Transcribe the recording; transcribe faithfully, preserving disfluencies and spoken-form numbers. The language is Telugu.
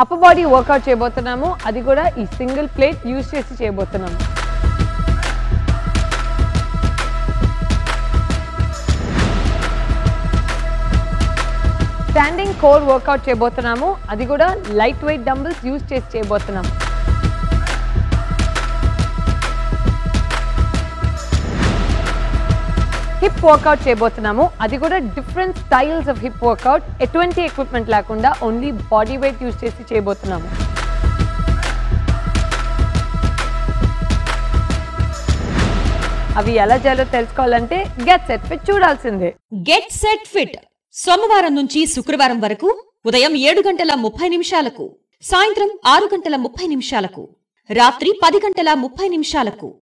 అప్పర్ బాడీ వర్కౌట్ చేయబోతున్నాము, అది కూడా ఈ సింగిల్ ప్లేట్ యూజ్ చేసి చేయబోతున్నాము. స్టాండింగ్ కోర్ వర్కౌట్ చేయబోతున్నాము, అది కూడా లైట్ వెయిట్ డంబుల్స్ యూజ్ చేసి చేయబోతున్నాము. హిప్ వర్కౌట్ చేయబోతున్నాము, అది కూడా different styles of hip workout, ఎటువంటి ఎక్విప్మెంట్ లేకుండా ఓన్లీ బాడీ వెయిట్ యూజ్ చేసి చేయబోతున్నాము. అవి ఎలా చేయాలో తెలుసుకోవాలంటే గెట్ సెట్ ఫిట్ చూడాల్సిందే. గెట్ సెట్ ఫిట్ సోమవారం నుంచి శుక్రవారం వరకు ఉదయం ఏడు గంటల ముప్పై నిమిషాలకు, సాయంత్రం ఆరు గంటల ముప్పై నిమిషాలకు, రాత్రి పది గంటల ముప్పై నిమిషాలకు.